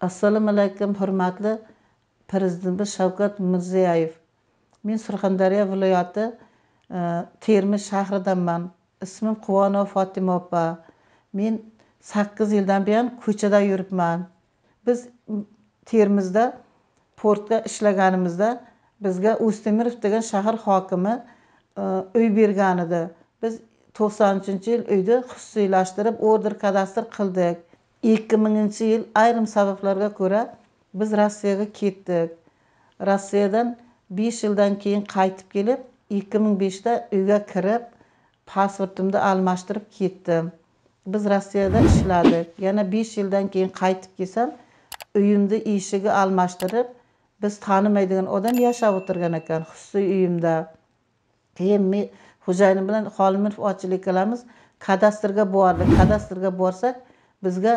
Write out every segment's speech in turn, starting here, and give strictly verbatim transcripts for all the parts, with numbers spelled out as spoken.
Assalomu alaykum, hurmatli Prezidentimiz Shavkat Mirziyoyev. Men Surxondaryo viloyati Termiz shahridanman. Ismim Quvonova Fotima opa. Men sakkiz yildan buyon ko'chada yuribman. Biz Termizda portga ishlaganimizda bizga O'stemirov degan shahar hokimi uy bergan edi. Biz to'qson uchinchi yil uyni xususiylashtirib order kadastr qildik. ikki minginchi yil ayrim sabablarga ko'ra biz Rossiyaga ketdik. Rossiyadan besh yildan keyin qaytib kelib, ikki ming beshda uyga kirib, pasportimni almashtirib ketdim. Biz Rossiyada ishladik. Yana besh yildan keyin qaytib kelsam, uyimni eshigi almashtirib, biz tanimaydigan odam yashab o'tirgan ekan xususiy uyimda. Keyin men xo'jayinim bilan Xolimirov ochlik qilamiz, kadastrga bordik. Kadastrga borsak, bizga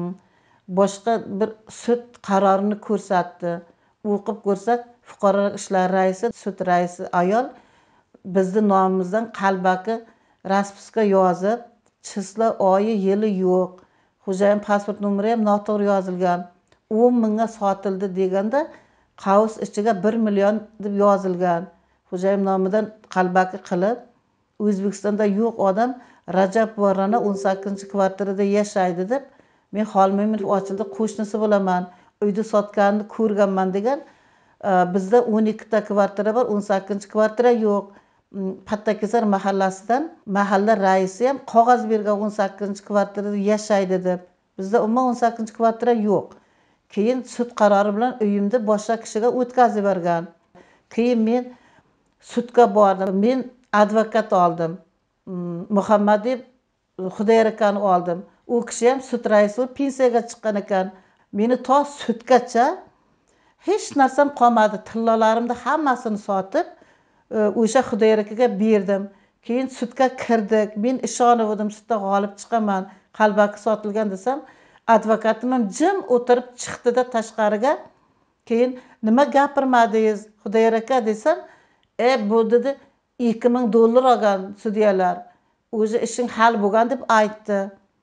boshqa bir sud qarorini ko'rsatdi. O'qib ko'rsak, fuqarolar ishlar raisi, sud raisi ayol bizni nomimizdan qalbaki raspiska yozib, chisla oyi yili yo'q. Xo'jayin pasport nomeri ham noto'g'ri yozilgan. o'n mingga sotildi deganda, qavs ichiga bir million deb yozilgan. Xo'jayin nomidan qalbaki qilib, O'zbekistonda yo'q odam Rajab Varrana o'n sakkizinchi kvartirada yashaydi deb, men Xolimirov ochildi qo'shnisi bo'laman, uyni sotganini ko'rganman degan. Bizda o'n ikkita kvartira bor, o'n sakkizinchi kvartira yo'q. Pattakesar mahallasidan mahalla raisi ham qog'oz bergan o'n sakkizinchi kvartirada yashaydi deb. Bizda umuman o'n sakkizinchi kvartira yo'q. Keyin sud qarori bilan uyimni boshqa kishiga o'tkazib bergan. Keyin men sudga bordim. Men advokat oldim. Muhammadiy Xudoyrakani oldim. U kishi ham sud raisi bo'lib pensiyaga chiqqan ekan. Meni to sudgacha hech narsam qolmadi. Tillalarimni hammasini sotib, o'sha Xudoyrakaga berdim. Keyin sudga kirdik. Men ishonib sudda g'olib chiqaman. Qalbaki sotilgan desam, advokatim ham jim o'tirib chiqdi-da tashqariga. Keyin nima gapirmadingiz Xudoyraka desam, "E bu dedi ikki ming dollar olgan sudyalar. O'zi ishing hal bo'lgan" deb aytdi.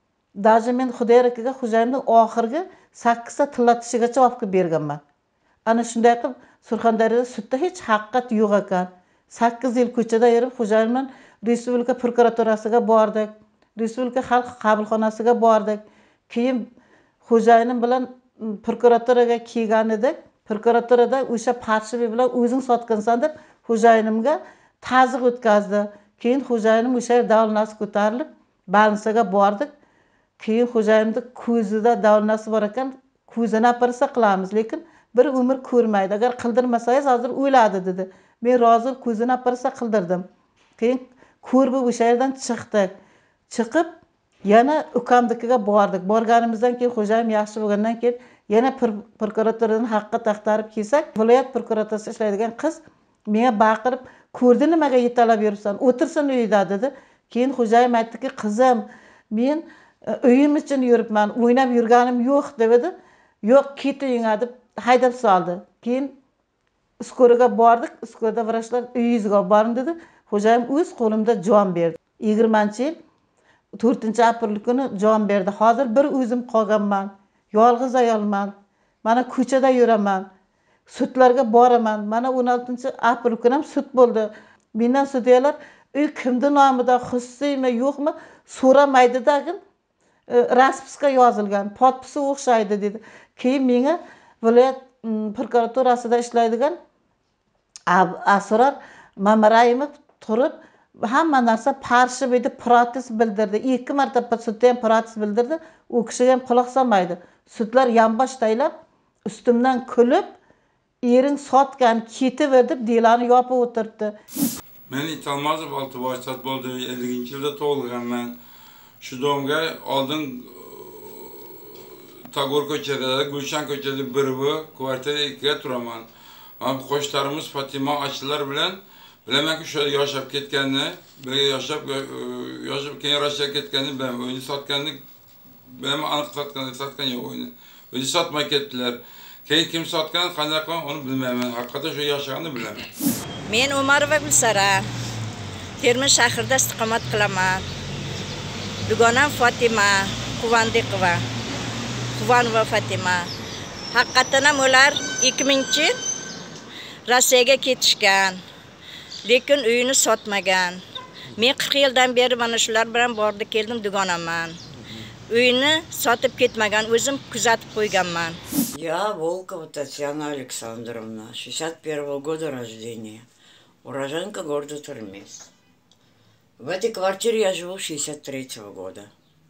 Даже men Xudoyrakaga xo'jayimning oxirgi sakkizta tillatishigacha olib berganman. Ana shunday qilib Surxondaryoda sudda hech haqiqat yo'q ekan. sakkiz yil ko'chada yurib xo'jayim bilan Respublika prokuraturasiga bordik. Respublika xalq qabulxonasiga bordik. Keyin xo'jayinim bilan prokuraturaga kelgan edik. Prokuraturada o'sha parshivi bilan o'zing sotgansan deb xo'jayinimga ta'ziq o'tkazdi. Keyin xo'jayinim o'sha davlatnasi ko'tarilib, balnsaga bordik. Keyin xo'jayimning ko'zida davlatnasi bor ekan, ko'zini operatsiya qilamiz, lekin bir umr ko'rmaydi. Agar qildirmasangiz hozir o'ladi dedi. Men rozi ko'zini operatsiya qildirdim. Keyin ko'rib o'sha yerdan chiqdik. Chiqib yana ukamnikiga bordik. Borganimizdan keyin xo'jayim yaxshi bo'lgandan keyin yana prokuraturadan haqiqat axtarib kelsak, viloyat prokuraturasida ishlaydigan qiz menga baqirib, "Ko'rdi nimaga yetalab yuribsan? O'tirsin uyda" dedi. Keyin xo'jayim aytdiki, "Qizim, men uyim uchun yuribman, o'ynab yurganim yo'q" dedi. "Yo'q, keting" deb haydab soldi. Keyin Uskoriga bordik. Uskorida vrachlar uyingizga boring dedi. Xo'jayim o'z qo'limda jon berdi. yigirmanchi yil to'rtinchi aprel kuni jon berdi. Hozir bir o'zim qolganman. Yolg'iz ayolman. Mana ko'chada yuraman. Sudlarga boraman. Mana o'n oltinchi aprel kuni ham sud bo'ldi. Mendan sudyalar uy kimning nomida, xususiymi, yo'qmi so'ramaydi-da, raspiska yozilgan, podpisi o'xshaydi dedi. Keyin menga viloyat prokuraturasida ishlaydigan Asror Mamarayimov turib hamma narsa parshiv edi, protest bildirdi. Ikki marta sudda ham protest bildirdi. U kishiga ham quloq solmaydi. Sudlar yonbosh taylab ustimdan kulib, "Ering sotgan, ketaver" deb delani yopib o'tirdi. Men Italmazov Oltiboysat bo'ldi. ellinchi yilda tug'ilganman. Shu domga oldin Tag'or ko'chada, Gulshan ko'chada bir-bir kvartira ikkiga turaman. Mana qo'shlarimiz Fatima achilar bilan bilamanki shu yashab ketganini, birga yashab yashab keyin Rossiyaga ketganini bilaman. Uyni sotganini bilaman, aniq sotganini sotgan yo'q uyni. O'zi sotmay ketdilar. Keyin kim sotgan, qanday qilgan uni bilmayman. Haqiqatan shu yashaganini bilaman. Men Umarova Gulsara. Termiz shahrida istiqomat qilaman. Dugonam Fatima Quvondiqova. Quvonova Fatima. Haqiqatan ham ular ikki mingchi Rossiyaga ketishgan. Lekin uyini sotmagan. Men qirq yildan beri mana shular bilan bordi keldim dugonaman. Uyini sotib ketmagan, o'zim kuzatib qo'yganman. Я Волкова Татьяна Александровна, шестьдесят первого года рождения, уроженка города Термес. В этой квартире я живу с шестьдесят третьего года.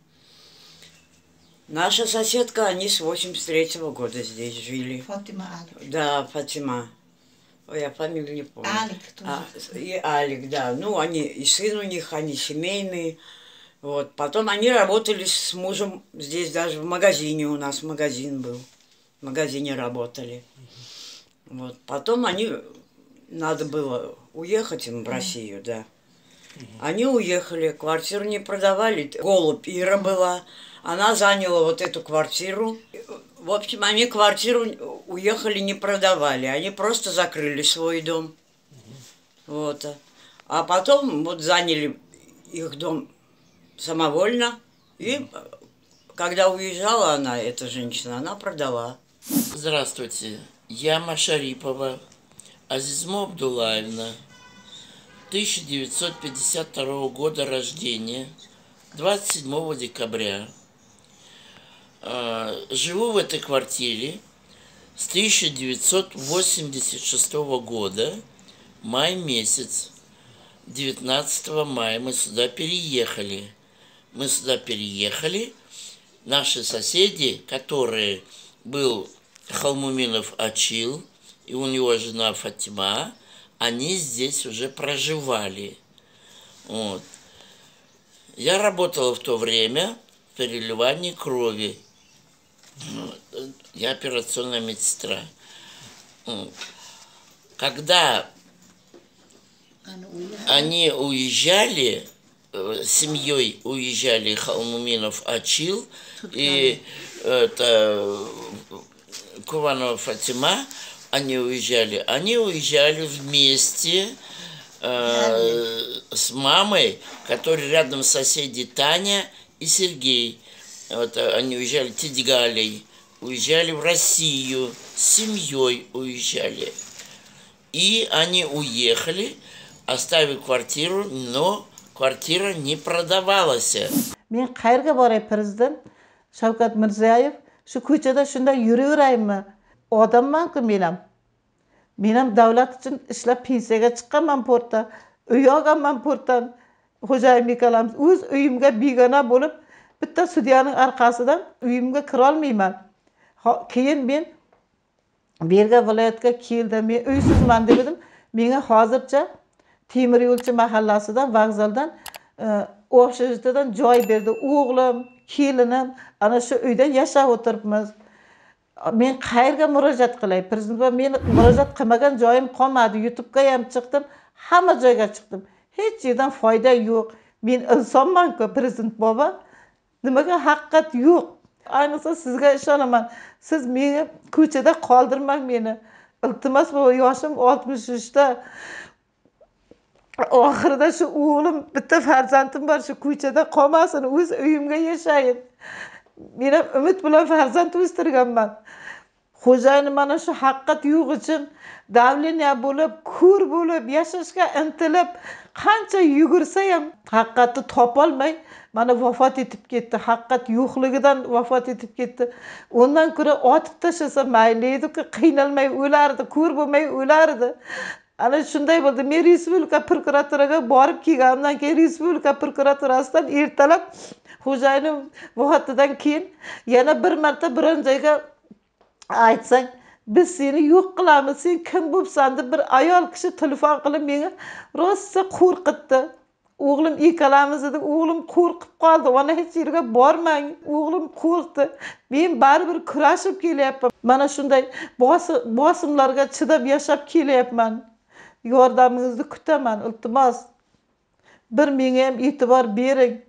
Наша соседка, они с восемьдесят третьего года здесь жили. Фатима Алик. Да, Фатима. Ой, я фамилию не помню. Алик тоже. А, и Алик, да. Ну, они, и сын у них, они семейные. Вот. Потом они работали с мужем здесь даже в магазине, у нас магазин был. В магазине работали. Вот. Потом они, надо было уехать им в Россию, да. Они уехали, квартиру не продавали. Голубь Ира была. Она заняла вот эту квартиру. В общем, они квартиру уехали, не продавали. Они просто закрыли свой дом. Вот. А потом вот заняли их дом самовольно. И когда уезжала она, эта женщина, она продала. Здравствуйте. Я Машарипова Азизмо Абдулаевна. тысяча девятьсот пятьдесят второго года рождения. двадцать седьмого декабря. Живу в этой квартире с тысяча девятьсот восемьдесят шестого года, май месяц, девятнадцатого мая мы сюда переехали. Мы сюда переехали, наши соседи, которые был Халмуминов Ачил, и у него жена Фатима, они здесь уже проживали. Вот. Я работала в то время в переливании крови. Я операционная медсестра. Когда они уезжали, с семьей уезжали Халмуминов Ачил и это, Куванова Фатима, они уезжали. Они уезжали вместе э, с мамой, которые рядом соседи Таня и Сергей. Вот, они уезжали, Тедгалей, уезжали в Россию, с семьей уезжали. И они уехали, оставив квартиру, но квартира не продавалась. Men qayerga boray prezident Shavkat Mirziyoyev shu ko'chada shunday yuraveraymi? Odamman-ku men ham. Men ham davlat uchun ishlab pensiyaga chiqqanman portda. Uy olganman portdan. Xo'jayinlik qilamiz. O'z uyimga begona bo'lib, bitta sudyaning orqasidan uyimga kira olmayman. Keyin men Berga viloyatga keldim. Men uysizman dedim. Menga hozircha Temir yo'lchi mahallasidan, vokzaldan o'xshashdan joy berdi. O'g'lim, kelinim ana shu uyda yashab o'tiribmiz. Men qayerga murojaat qilay? Prezident, men murojaat qilmagan joyim qolmadi. YouTube'ga ham chiqdim, hamma joyga chiqdim. Hech yerdan foyda yo'q. Men insonman-ku, prezident bobo. Nimaga haqiqat yo'q? Ayniqsa sizga ishonaman. Siz meni ko'chada qoldirmang meni. Iltimos, bu yoshim oltmish uchda. Oxirida shu o'g'lim, bitta farzandim bor, shu ko'chada qolmasin, o'z uyimga yashayin. Men ham umid bilan farzand o'stirganman. Xo'jayinim mana shu haqiqat yo'q uchun davleniya bo'lib, ko'r bo'lib, yashashga intilib, qancha yugursa ham haqiqatni topolmay, mana vafot etib ketdi. Haqiqat yo'qligidan vafot etib ketdi. Ondan ko'ra otib tashlasa mayli edi-ku, qiynalmay o'lardi, ko'r bo'lmay o'lardi. Ana shunday bo'ldi. Men Respublika prokuraturaga borib kelganimdan keyin Respublika prokuraturasidan ertalab xo'jayinim vafotidan keyin yana bir marta biron joyga aytsang, biz seni yo'q qilamiz, sen kim bo'lsan deb bir ayol kishi telefon qilib menga rosa qo'rqitdi. O'g'lim ikkalamiz edi, o'g'lim qo'rqib qoldi. Ona hech yerga bormang. O'g'lim qo'rqdi. Men baribir kurashib kelyapman. Mana shunday bosimlarga chidab yashab kelyapman. Yordamingizni kutaman, iltimos. Bir menga ham e'tibor bering.